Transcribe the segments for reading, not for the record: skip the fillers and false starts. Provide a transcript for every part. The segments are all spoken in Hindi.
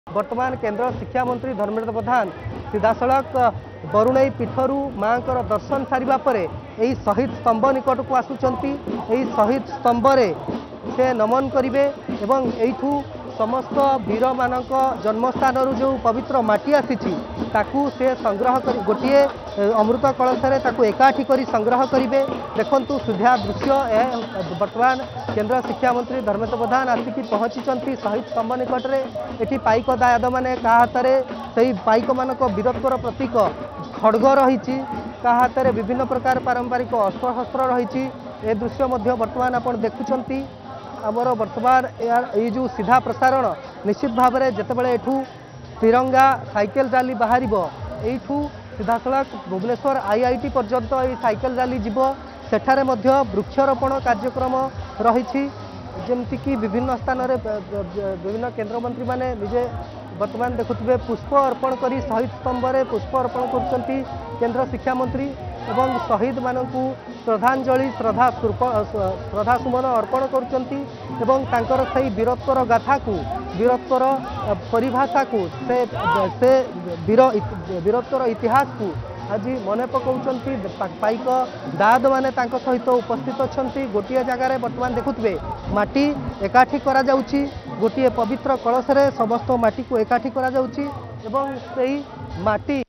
वर्तमान केंद्र शिक्षा मंत्री धर्मेंद्र प्रधान सीधासलख बरुणई पीठरू माँ दर्शन सारिबा परे एही शहीद स्तंभ निकट को आसुचंती। एही शहीद स्तंभ से नमन करिवे एवं एठू समस्त वीर मानक जन्मस्थान जो पवित्र माटी आसीची ताकू से संग्रह कर गोटे अमृत कलशरे ताकू एकाठी करी संग्रह करिवे। देखंतु सुधा दृश्य वर्तमान केंद्र शिक्षा मंत्री धर्मेंद्र प्रधान आसिकी पहुंची शहीद स्तंभ निकट में। एटी पाइक दायाद मैंने का हाथ में पाइक मानक वीरत्वर प्रतीक खड्ग रही का हाथ में विभिन्न प्रकार पारंपरिक अस्त्र शस्त्र रही। ए दृश्य वर्तमान आप देखुं आमर वर्तमान ये जो सीधा प्रसारण निश्चित भाव में जितेबाला एठू तिरंगा साइकेल रैली बाहर एठू सीधासलख भुवनेश्वर आईआईटी पर्यंत ये साइकेल रैली जीव सेठारे मध्य वृक्षारोपण कार्यक्रम रही। जमतीक विभिन्न स्थान विभिन्न केन्द्रमंत्री माने निजे वर्तमान देखुए पुष्प अर्पण कर शहीद स्तंभ में पुष्प अर्पण कर केंद्र शिक्षा मंत्री एवं शहीद मानक श्रद्धांजलि श्रद्धा सुमन अर्पण कर वीरत्वर गाथा को वीरत्वर परिभाषा को से वीरत्वर इतिहास को आज मन पकाउछंती। पाइक दाद माने तांको सहित उपस्थित अछंती। गोटे जगार वर्तमान देखुए माटी एकाठी करा जाउची गोटे पवित्र कलशरे समस्त माटी को एकाठी करा जाउची एवं सेही माटी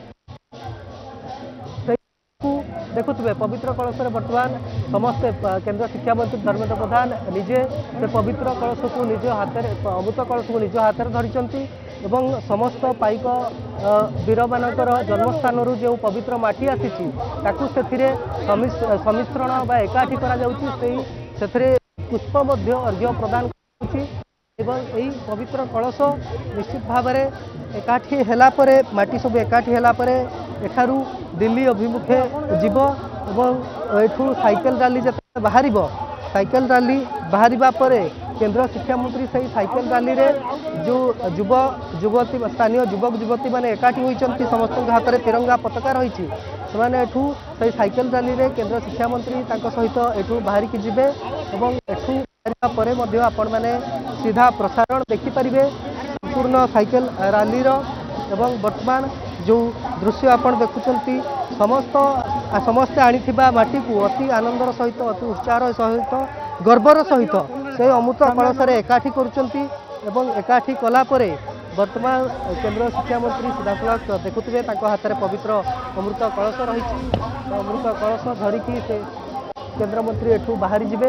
देखुए पवित्र कलशरे वर्तमान समस्ते केंद्र शिक्षा मंत्री धर्मेंद्र प्रधान निजे से पवित्र कलश को निज हाथ अमृत कलश को निज हाथ में धरिचंती एवं समस्त पाइक वीर मानकर जन्मस्थान जो पवित्र माटी आसी सम्मिश्रण बा एकाठी करा पुष्प अर्घ्य प्रदान यही पवित्र कलश निश्चित भाव में एकाठी है माटी सब एकाठी है एठारू दिल्ली अभिमुखे जीव एवं एठू साइकेल रैली जब बाहर साइकेल रैली बाहर पर केंद्र शिक्षा मंत्री से साइकेल रैली रे जो युवती स्थानीय युवक युवती मैंने एकाठी होती समस्त हाथ में तिरंगा पताका रही एठू से साइकेल रैली रे केंद्र शिक्षा मंत्री सहित एठू बाहर की जीवे एवं एठू पर आपण मैंने सीधा प्रसारण देखिपारे संपूर्ण साइकेल रैली एवं वर्तमान जो दृश्य आपण देखुंती समस्ते आनीथिबा माटी को अति आनंदर सहित अति उत्साह सहित गर्वर सहित से अमृत कलश एकाठी करुचंती एवं एकाठी कला परे वर्तमान केंद्र शिक्षा मंत्री सीधासलख देखुए हाथ में पवित्र अमृत कलश रही अमृत कलश धरिकी से केंद्र मंत्री एठू बाहरी जिवे।